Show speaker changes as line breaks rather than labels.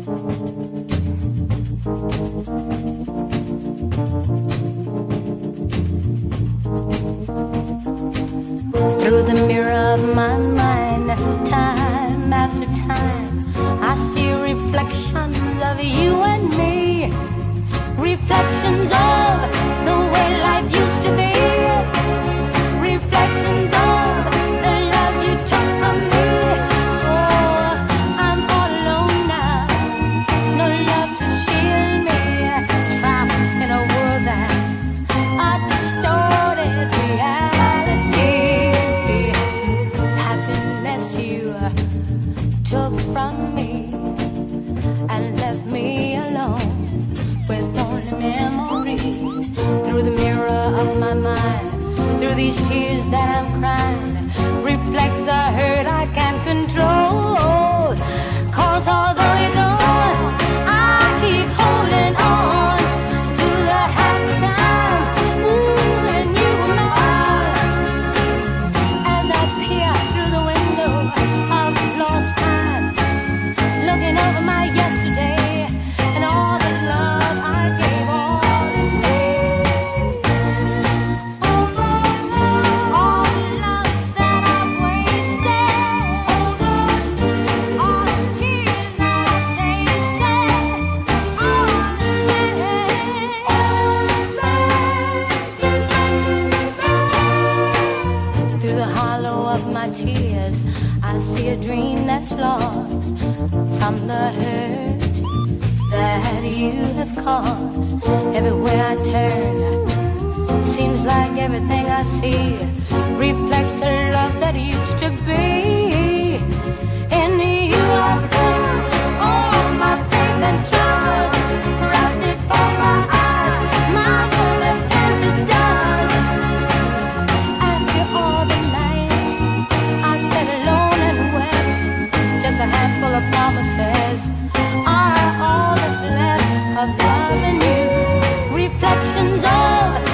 Through the mirror of my mind, time after time, I see reflections of you and me. Reflections of the way life used to be. Reflections of the love you took from me. Oh, I'm all alone now, no love to shield me. Trapped in a world that's a distorted reality. Happiness you took from me and left me alone with only memories. Through the mirror of my mind, through these tears that I'm crying, reflects the hurt I can't control. 'Cause although you're gone, I keep holding on to the happy times. Ooh, when you were mine. As I peer through the window of lost time, looking over my yesterday and all the love I gave all in vain. All the love that I've wasted, all the tears that I've tasted, all the through the hollow of my tears, I see a dream that's lost from the hurt that you have caused. Everywhere I turn, seems like everything I see reflects the love that used to be. In you I put all my faith and trust, right before my eyes, my world has turned to dust. After all the nights I sat alone and wept, just a handful of promises are all that's left of loving you. Reflections of